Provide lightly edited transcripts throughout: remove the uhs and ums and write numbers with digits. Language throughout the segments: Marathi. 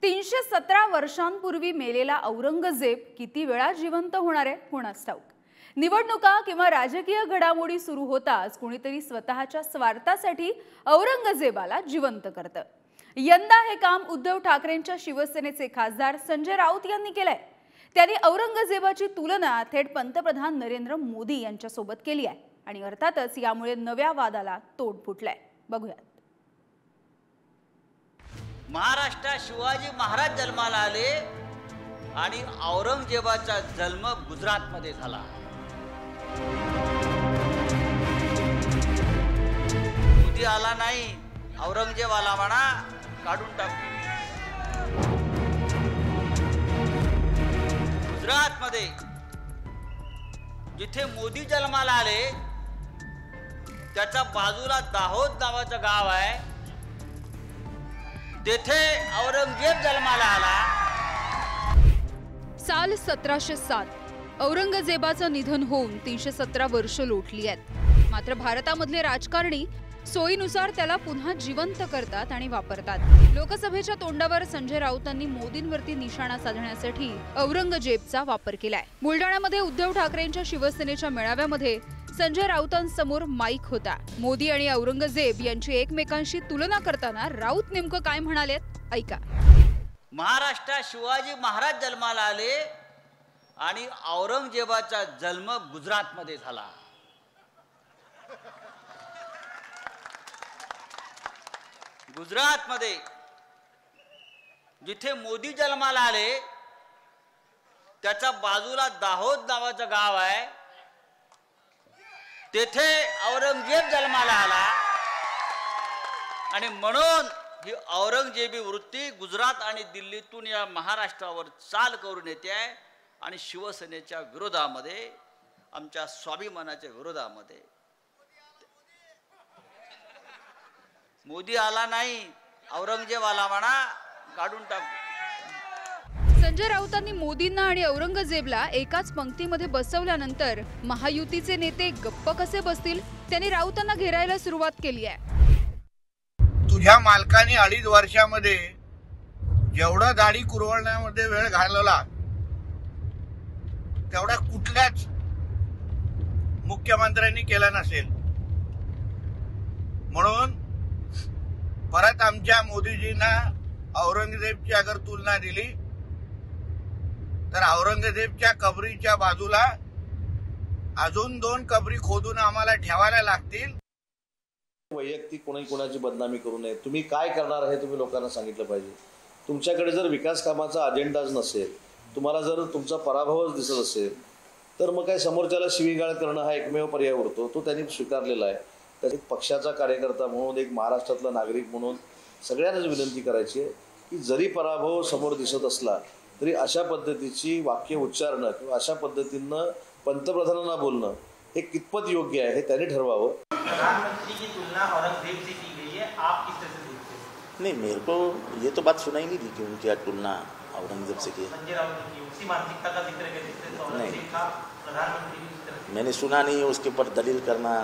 317 वर्षांपूर्वी मेलेला औरंगजेब किती वेळा जिवंत होणार आहे कोणास ठाऊक। निवडणुका किंवा राजकीय घडामोडी सुरू होताच कोणीतरी स्वतःच्या स्वार्थासाठी औरंगजेबाला जिवंत करतं। यंदा हे काम उद्धव ठाकरेंच्या शिवसेनेचे खासदार संजय राऊत यांनी केलंय। त्यांनी औरंगजेबाची तुलना थेट पंतप्रधान नरेंद्र मोदी यांच्यासोबत केली आहे आणि अर्थातच यामुळे नव्या वादाला तोड फुटलाय। बघूया। महाराष्ट्रात शिवाजी महाराज जन्माला आले आणि औरंगजेबाचा जन्म गुजरातमध्ये झाला। मोदी आला नाही, औरंगजेब आला म्हणा, काढून टाकू। गुजरातमध्ये जिथे मोदी जन्माला आले त्याच्या बाजूला दाहोद नावाचं गाव आहे, तेथे औरंगजेब जन्माला आला। साल 1707 औरंगजेबाचं निधन होऊन 317 वर्ष लोटली आहेत। मात्र भारतामधले राजकारणी सोयीनुसार त्याला पुन्हा जिवंत करतात आणि वापरतात। लोकसभेच्या तोंडावर संजय राऊतांनी मोदींवरती निशाणा साधण्यासाठी औरंगजेबचा वापर केलाय। बुलडाण्यामध्ये उद्धव ठाकरेंच्या शिवसेनेच्या मेळाव्यामध्ये संजय राऊतांसमोर माईक होता। मोदी आणि औरंगजेब यांची एकमेकांशी तुलना करताना राऊत नेमकं काय म्हणालेत ऐका। महाराष्ट्रात शिवाजी महाराज जन्माला आले आणि औरंगजेबाचा जन्म गुजरातमध्ये झाला। गुजरातमध्ये जिथे मोदी जन्माला आले त्याच्या बाजूला दाहोद नावाचं गाव आहे, तेथे औरंगजेब जन्माला आला आणि म्हणून ही औरंगजेबी वृत्ती गुजरात आणि दिल्लीतून या महाराष्ट्रावर चाल करून येते आहे आणि शिवसेनेच्या विरोधामध्ये, आमच्या स्वाभिमानाच्या विरोधामध्ये। मोदी आला नाही, औरंगजेब आला म्हणा, काढून टाकू। संजय राऊतांनी मोदींना आणि औरंगजेबला एकाच पंक्तीमध्ये बसवल्यानंतर महायुतीचे नेते गप्प कसे बसतील, त्यांनी राऊतांना घेरायला सुरुवात केली आहे। तुझ्या मालकाने 2.5 वर्षामध्ये जेवढा दाढी कुरवण्यामध्ये वेळ घालवला तेवढा कुठल्याच मुख्यमंत्र्यांनी केला नसेल। म्हणून परत आमच्या मोदीजींना औरंगजेबची अगर तुलना दिली तर औरंगजेबच्या कबरीच्या बाजूला अजून 2 कबरी खोदून आम्हाला ठेवायला लागतील। वैयक्तिक कोणाची बदनामी करू नये। तुम्ही काय करणार हे तुम्ही लोकांना सांगितलं पाहिजे। तुमच्याकडे जर विकास कामाचा अजेंडाच नसेल, तुम्हाला जर तुमचा पराभवच दिसत असेल, तर मग काय समोरच्याला शिवीगाळ करणं हा एकमेव पर्याय उरतो, तो त्यांनी स्वीकारलेला आहे। तर एक पक्षाचा कार्यकर्ता म्हणून, एक महाराष्ट्रातला नागरिक म्हणून सगळ्यांनाच विनंती करायची आहे की जरी पराभव समोर दिसत असला तरी अशा पद्धतीची वाक्य उच्चारणं किंवा अशा पद्धतीनं पंतप्रधानांना बोलणं हे कितपत योग्य आहे हे त्यांनी ठरवावं। प्रधानमंत्री की तुलना औरंगजेब से की गई है, आप किस तरह से देखते हैं? नहीं, मेरे को ये तो बात सुनाई नहीं दी कि उनकी तुलना औरंगजेब से की। संजय राउत ने की, उसी मानसिकता का जिक्र किया जिससे तो औरंगजेब का प्रधानमंत्री भी इस तरह से। मैंने सुना नहीं है, उसके ऊपर दलील करना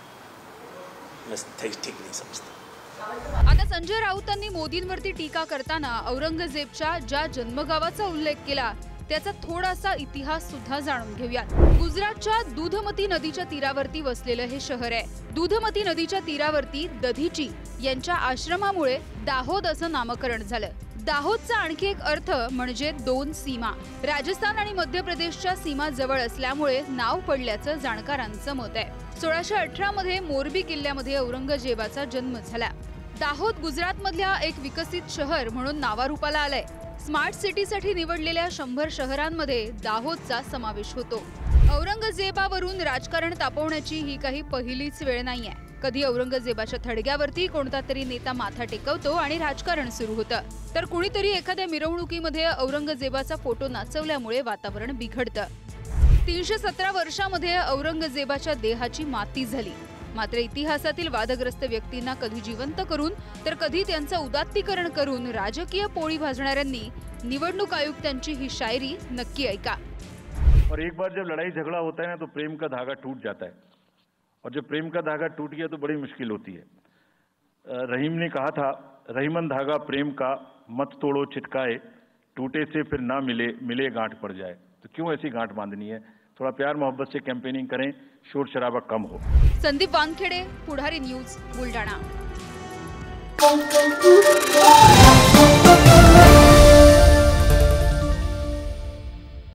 मैं ठीक नहीं समझता। आता संजय राऊतांनी मोदींवरती टीका करताना औरंगजेबच्या ज्या जन्मगावाचा उल्लेख केला त्याचा थोडासा इतिहास सुद्धा जाणून घेऊयात। गुजरातच्या दूधमती नदीच्या तीरावरती वसलेलं हे शहर आहे। दूधमती नदीच्या तीरावरती दधीची यांच्या आश्रमामुळे दाहोद असं नामकरण झालं। दाहोदचा आणखी एक अर्थ म्हणजे 2 सीमा। राजस्थान आणि मध्य प्रदेशच्या सीमा जवळ असल्यामुळे नाव पडल्याचं जाणकारांचं मत आहे। 1618 मध्ये मोरबी किल्ल्यामध्ये औरंगजेबाचा जन्म झाला। दाहोद गुजरातमधल्या एक विकसित शहर म्हणून नावारूपाला आलंय। स्मार्ट सिटीसाठी निवडलेल्या 100 शहरांमध्ये दाहोदचा समावेश होतो। औरंगजेबावरून राजकारण तापवण्याची ही काही पहिलीच वेळ नाहीये। कधी औरंगजेबाच्या थडग्यावरती कोणता तरी नेता माथा टेकवतो आणि राजकारण सुरू होतं, तर कुणीतरी एखाद्या मिरवणुकीमध्ये औरंगजेबाचा फोटो नाचवल्यामुळे वातावरण बिघडतं। 317 वर्षामध्ये औरंगजेबाच्या देहाची माती झाली। मात्र इतिहासातील वादग्रस्त व्यक्तींना कधी जिवंत करून तर कधी त्यांचं उदात्तीकरण करून राजकीय पोळी भाजणाऱ्यांनी निवडणूक आयुक्तांची ही शायरी नक्की ऐका। और एक बार जब लड़ाई झगड़ा होता है ना तो प्रेम का धागा टूट जाता है, और जब प्रेम का धागा टूट गया तो बड़ी मुश्किल होती है। रहीम ने कहा था रहीमन धागा प्रेम का, मत तोड़ो चिटकाए, टूटे से फिर ना मिले, मिले गांठ पड़ जाए। तो क्यों ऐसी गांठ बांधनी है? थोड़ा प्यार मोहब्बत से कैंपेनिंग करें, शोर शराबा कम हो। संदीप वानखेडे, पुढारी न्यूज, बुलढाणा।